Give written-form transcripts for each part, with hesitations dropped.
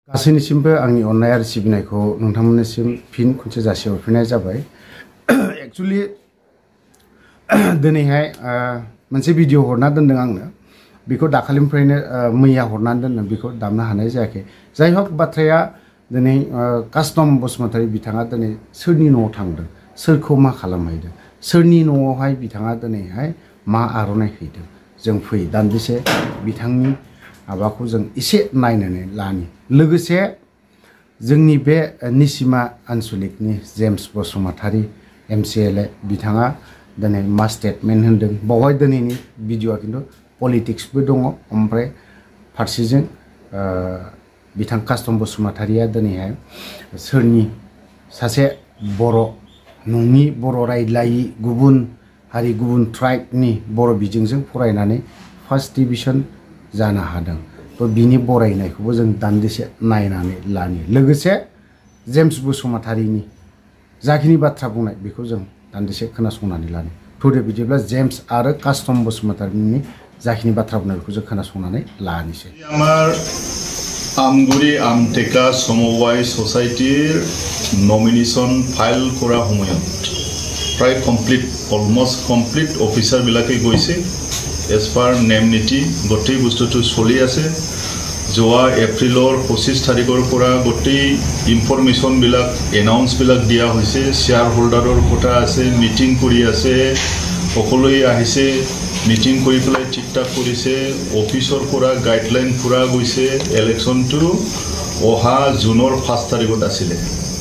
गासैनिसिमबो आंनि अननाय आरो सिबिनायखौ नोंथांमोननिसिम फिन खनसे जासिहरफिननाय जाबाय। एक्चुअली दिनैहाय मोनसे भिडिअ हरना दोनदों आंनो, बेखौ दाखालिनिफ्रायनो मैया हरनानै दोनदों, बेखौ दामनो हानाय जायाखै। जाय हक बाथ्राया दिनै कास्टम बसुमतारी बिथाङा दिनै सोरनि न'आव थांदों, सोरखौ मा खालामहैदों, सोरनि न'आवहाय बिथाङा दिनैहाय मा आर'नाइ हैदों, जों फै दान्दिसे बिथांनि माबाखौ जों एसे नायनानै लानि। लोगोसे जोंनि बे निसिमा आनसलिकनि जेम्स बसुमतारी MCLA बिथाङा दिनै मा स्टेटमेन्ट होन्दों, बावहाय दिनैनि भिडिअआ खिन्थु पलिटिक्सबो दङ। ओमफ्राय फारसेजों बिथां कास्टम बसुमतारीया दिनैहाय सोरनि सासे बर' नङि, बर' रायज्लायि, गुबुन हारि गुबुन ट्राइबनि बर' बिजोंजों फरायनानै फार्स्ट डिभिजन जानो हादों। तो बिनि बरायनायखौबो जों दान्दिसे नायनानै लानि। लोगोसे जेम्स बसुमतारीनि जाखिनि बाथ्रा बुंनाय बेखौ जों दान्दिसे खोनासंनानै लानि। थौदो बिदिब्ला जेम्स आरो कास्टम बसुमतारीनि जाखिनि बाथ्रा बुंनाय बेखौ जों खोनासंनानै लानिसै। आमार আমগুৰি আমটেকা সমবায় সোসাইটিৰ নমিনেশ্যন ফাইল কৰা সময়ত প্ৰায় অলমষ্ট কমপ্লিট অফিচাৰবিলাকে গৈছে। এজ পাৰ নেম নীতি গোটেই বস্তুটো চলি আছে। যোৱা এপ্ৰিলৰ 25 তাৰিখৰ পৰা গোটেই ইনফৰমেশ্যনবিলাক এনাউন্সবিলাক দিয়া হৈছে। শ্বেয়াৰ হোল্ডাৰৰ কথা আছে, মিটিং কৰি আছে, সকলোৱে আহিছে, মিটিং কৰি পেলাই ঠিক ঠাক কৰিছে। অফিচৰ পৰা গাইডলাইন পুৰা গৈছে। ইলেকশ্যনটো অহা জুনৰ 5 তাৰিখত আছিলে,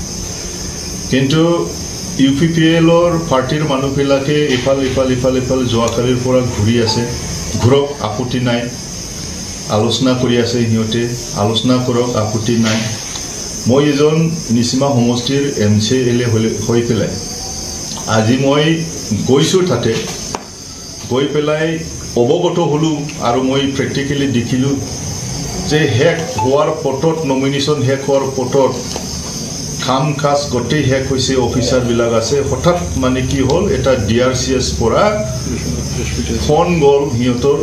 কিন্তু UPPLৰ পাৰ্টিৰ মানুহবিলাকে ইফাল যোৱাকালিৰ পৰা ঘূৰি আছে। ঘূৰক, আপত্তি নাই, আলোচনা কৰি আছে, সিহঁতে আলোচনা কৰক, আপত্তি নাই। মই এজন নিচিমা সমষ্টিৰ MCLA হৈ পেলাই আজি মই গৈছোঁ, তাতে গৈ পেলাই অৱগত হ'লোঁ আৰু মই প্ৰেক্টিকেলি দেখিলোঁ যে শেষ হোৱাৰ পটত, নমিনেশ্যন শেষ হোৱাৰ পটত কাম কাজ গোটেই শেষ হৈছে, অফিচাৰবিলাক আছে। হঠাৎ মানে কি হ'ল, এটা DRCS পৰা ফোন গ'ল, সিহঁতৰ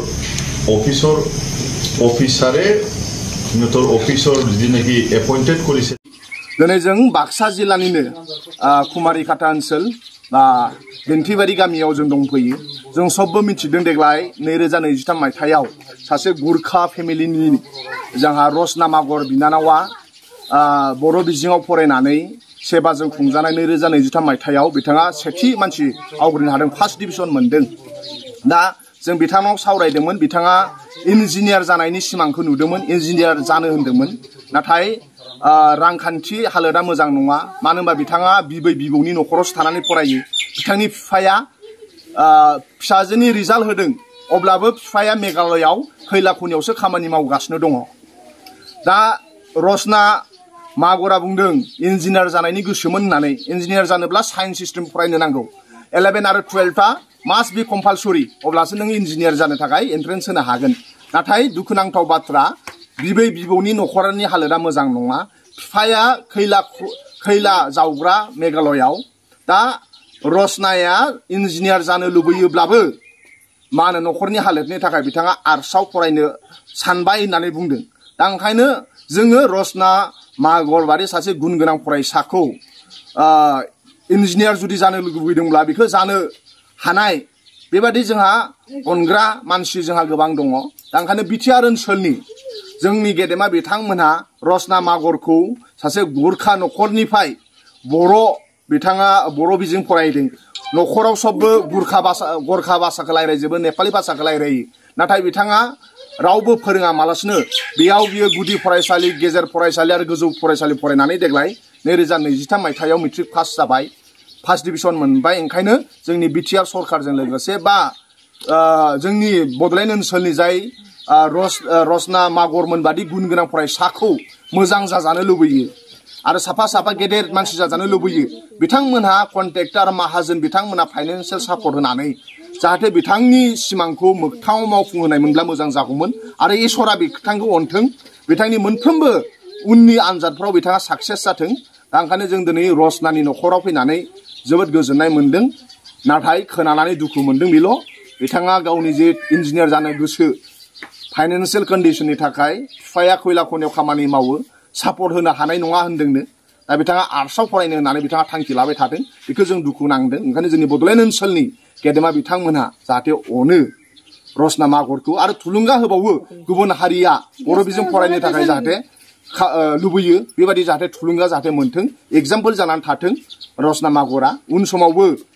অফিচাৰে সিহঁতৰ অফিচৰ যি নেকি এপইণ্টেড কৰিছে। दिनै जों बाक्सा जिल्लानिनो कुमारिकाटा ओनसोल बा देन्थिबारि गामियाव जों दंफैयो। जों सबबो मिथिदों देग्लाय 2023 मायथाइयाव सासे गुरखा फेमिलिनि जोंहा रसना मागर बिनानावा बर' बिजोङाव फरायनानै सेबाजों खुंजानाय 2023 मायथाइयाव बिथाङा सेथि मानसि आवग्रिनो हादों, फार्स्ट डिभिजन मोनदों। दा जों बिथांनाव सावरायदोंमोन, बिथाङा इन्जिनियार जानायनि सिमांखौ नुदोंमोन, इन्जिनियार जानो होन्दोंमोन। नाथाय रांखान्थि हालोदा मोजां नङा, मानो होनबा बिथाङा बिबै बिबौनि न'खरावसो थानानै फरायो। बिथांनि बिफाया फिसाजोनि रिजाल्ट होदों, अब्लाबो बिफाया मेघालयआव खैला खनियावसो खामानि मावगासिनो दङ। दा रसना मागरा बुंदों इन्जिनियार जानायनि गोसोमोन होननानै। इन्जिनियार जानोब्ला साइन्स सिस्टेम फरायनो नांगौ। 11 आरो 12आ मास्ट बि कम्पालसरि, अब्लासो नों इन्जिनियार जानो थाखाय एन्ट्रेन्स होनो हागोन। नाथाय दुखुनांथाव बाथ्रा, बिबै बिबौनि न'खरनि हालोदा मोजां नङा। बिफाया खैला जावग्रा मेघालयआव। दा रसनाया इन्जिनियार जानो लुबैयोब्लाबो मा होनो, न'खरनि हालोदनि थाखाय बिथाङा आर्ट्सआव फरायनो सानबाय होननानै बुंदों। दा ओंखायनो जोङो रसना मागर बादि सासे गुन गोनां फरायसाखौ इन्जिनियार जुदि जानो लुबैदोंब्ला बेखौ जानो हानाय बेबादि जोंहा अनग्रा मानसि जोंहा गोबां दङ। दा ओंखायनो बिटिआर ओनसोलनि जोंनि गेदेमा बिथांमोनहा रसना मागरखौ सासे गुरखा न'खरनिफ्राय बिथाङा बर' बिजों फरायदों। न'खराव सबबो गुरखा भाषाखौ रायज्लायजोबो, नेपालि भाषाखौ रायज्लायो। नाथाय बिथाङा रावबो फोरोङा मालासिनो बेयाव बियो गुदि फरायसालि, गेजेर फरायसालि आरो गोजौ फरायसालि फरायनानै देग्लाय 2023 मायथाइयाव मेट्रिक पास जाबाय, फार्स्ट डिभिजन मोनबाय। ओंखायनो जोंनि बिटिआर सरकारजों लोगोसे बा जोंनि बड'लेण्ड ओनसोलनि जाय रसना मागरमोन बादि गुन गोनां फरायसाखौ मोजां जाजानो लुबैयो आरो साफा गेदेर मानसि जाजानो लुबैयो। बिथांमोनहा कन्ट्रेक्टर माहाजोन बिथांमोनहा फाइनान्सियेल सापर्ट होनानै जाहाथे बिथांनि सिमांखौ मोगथाङाव मावफुंहोनायमोनब्ला मोजां जागौमोन आरो इसोरा बिथांखौ अनथों, बिथांनि मोनफ्रोमबो उननि आनजादफ्राव बिथाङा साक्सेस जाथों। दा ओंखायनो जों दिनै रसनानि न'खराव फैनानै जोबोद गोजोननाय मोन्दों। नाथाय खोनानानै दुखु मोन्दों बेल'। बिथाङा गावनि जे इन्जिनियार जानो गोसो, फाइनान्सियेल कन्डिशननि थाखाय बिफाया खैला खनियाव खामानि मावो। सापर्ट होनो हानाय नङा होनदोंनो दा बिथाङा आर्ट्सआव फरायनो होननानै बिथाङा थांखि लाबाय थादों बेखौ जों दुखु नांदों ओंखायनो जोंनि बड'लेण्ड ओनसोलनि गेदेमा बिथांमोनहा जाहाथे अनो रसना आगरखौ आरो थुलुंगा होबावो गुबुन हारिया बर' बिजों फरायनो थाखाय जाहाथे लुबैयो बेबायदि जाहाथे थुलुंगा जाहाथे मोनथों एग्जाम्पल जानानै थाथों रसना आगरा उन समावबो